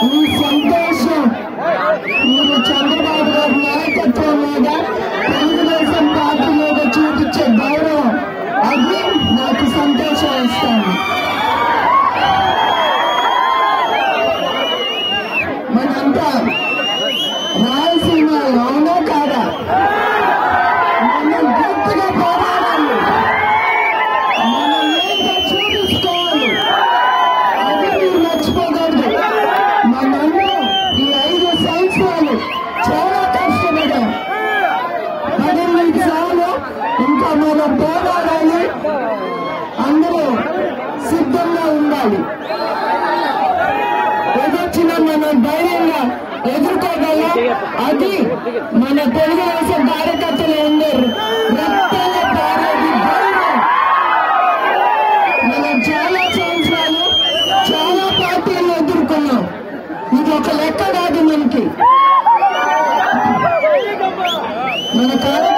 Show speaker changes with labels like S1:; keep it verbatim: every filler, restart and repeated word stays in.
S1: ఈ సంతోషం మీరు చంద్రబాబు గారి నాయకత్వం మీద తెలుగుదేశం పార్టీ మీద చూపించే గౌరవం అది నాకు సంతోషం ఇస్తాను. మనంతా రాయలసీమ అవునా కాదా? మనం గట్టిగా పోరాడాలి, మనం ఏంటో చూపించుకోవాలి. అది మీరు మర్చిపోకూడదు. మనందరం ఈ ఐదు సంవత్సరాలు చాలా కష్టపడ్డాం. పదిహేను సార్లు ఇంకా మనం పోరాడాలి. అందరూ సిద్ధంగా ఉండాలి. ఎదొచ్చిన మనం ధైర్యంగా ఎదుర్కోగలం. అది మన తెలుగుదేశం కార్యకర్తలు ఉండరు. రక్తాల పారేది ధైర్యం. మనం చాలా సంవత్సరాలు చాలా పార్టీలను ఎదుర్కొన్నాం. ఇది ఒక లెక్క కాదు మనకి. మన